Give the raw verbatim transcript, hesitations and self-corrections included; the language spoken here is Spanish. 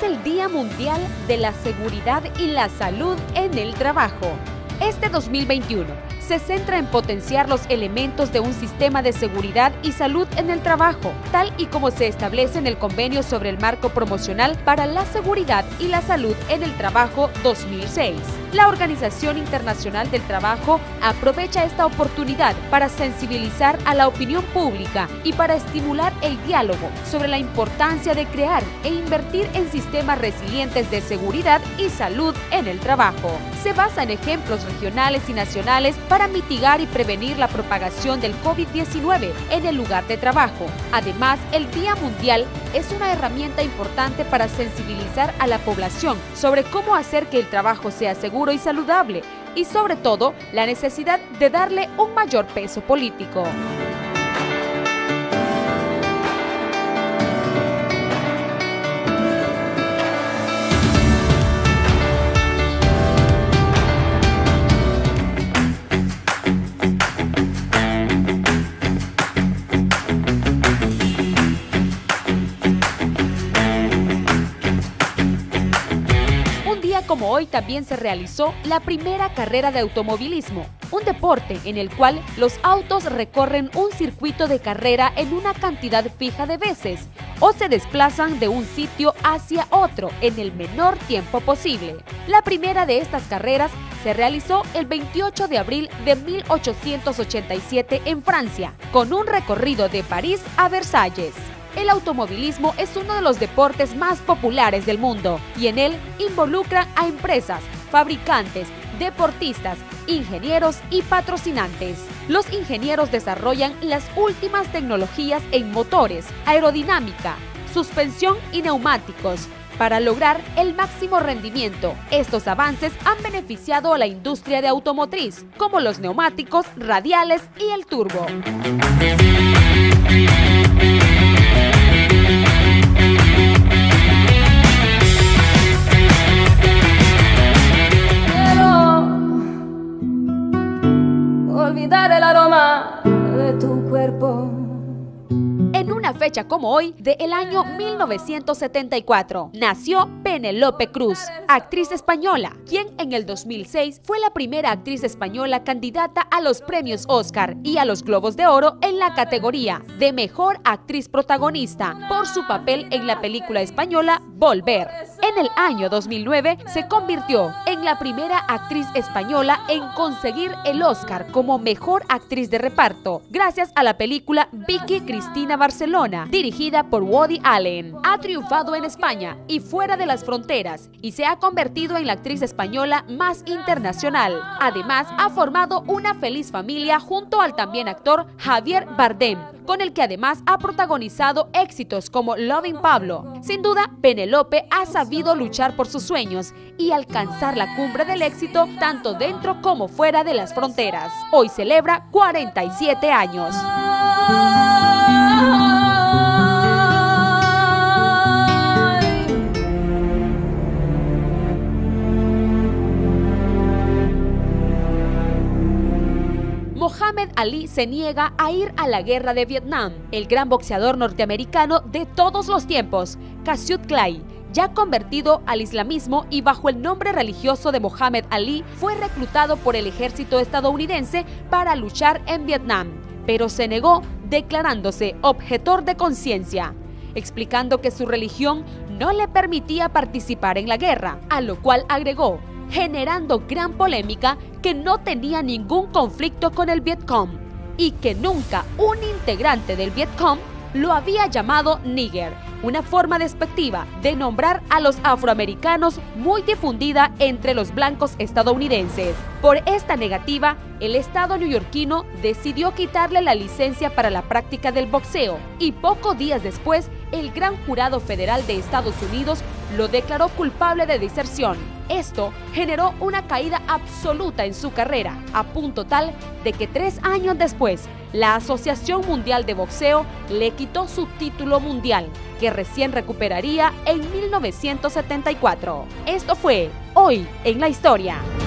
el Día Mundial de la Seguridad y la Salud en el Trabajo. Este dos mil veintiuno se centra en potenciar los elementos de un sistema de seguridad y salud en el trabajo, tal y como se establece en el Convenio sobre el Marco Promocional para la Seguridad y la Salud en el Trabajo dos mil seis. La Organización Internacional del Trabajo aprovecha esta oportunidad para sensibilizar a la opinión pública y para estimular el diálogo sobre la importancia de crear e invertir en sistemas resilientes de seguridad y salud en el trabajo. Se basa en ejemplos regionales y nacionales para mitigar y prevenir la propagación del COVID diecinueve en el lugar de trabajo. Además, el Día Mundial es una herramienta importante para sensibilizar a la población sobre cómo hacer que el trabajo sea seguro y saludable, y sobre todo la necesidad de darle un mayor peso político. Como hoy también se realizó la primera carrera de automovilismo, un deporte en el cual los autos recorren un circuito de carrera en una cantidad fija de veces o se desplazan de un sitio hacia otro en el menor tiempo posible. La primera de estas carreras se realizó el veintiocho de abril de mil ochocientos ochenta y siete en Francia, con un recorrido de París a Versalles. El automovilismo es uno de los deportes más populares del mundo y en él involucra a empresas, fabricantes, deportistas, ingenieros y patrocinantes. Los ingenieros desarrollan las últimas tecnologías en motores, aerodinámica, suspensión y neumáticos para lograr el máximo rendimiento. Estos avances han beneficiado a la industria de automotriz, como los neumáticos, radiales y el turbo. Olvidar el aroma de tu cuerpo. En una fecha como hoy, del año mil novecientos setenta y cuatro, nació Penélope Cruz, actriz española, quien en el dos mil seis fue la primera actriz española candidata a los premios Oscar y a los Globos de Oro en la categoría de Mejor Actriz Protagonista por su papel en la película española Volver. En el año dos mil nueve se convirtió en la primera actriz española en conseguir el Oscar como Mejor Actriz de Reparto, gracias a la película Vicky Cristina Barcelona, dirigida por Woody Allen. Ha triunfado en España y fuera de las fronteras y se ha convertido en la actriz española más internacional. Además, ha formado una feliz familia junto al también actor Javier Bardem, con el que además ha protagonizado éxitos como Loving Pablo. Sin duda, Penélope ha sabido luchar por sus sueños y alcanzar la cumbre del éxito tanto dentro como fuera de las fronteras. Hoy celebra cuarenta y siete años. Muhammad Ali se niega a ir a la guerra de Vietnam. El gran boxeador norteamericano de todos los tiempos, Cassius Clay, ya convertido al islamismo y bajo el nombre religioso de Muhammad Ali, fue reclutado por el ejército estadounidense para luchar en Vietnam, pero se negó declarándose objetor de conciencia, explicando que su religión no le permitía participar en la guerra, a lo cual agregó, generando gran polémica, que no tenía ningún conflicto con el Vietcong y que nunca un integrante del Vietcong lo había llamado nigger, una forma despectiva de nombrar a los afroamericanos muy difundida entre los blancos estadounidenses. Por esta negativa, el estado neoyorquino decidió quitarle la licencia para la práctica del boxeo y pocos días después, el Gran Jurado Federal de Estados Unidos lo declaró culpable de deserción. Esto generó una caída absoluta en su carrera, a punto tal de que tres años después, la Asociación Mundial de Boxeo le quitó su título mundial, que recién recuperaría en mil novecientos setenta y cuatro. Esto fue Hoy en la Historia.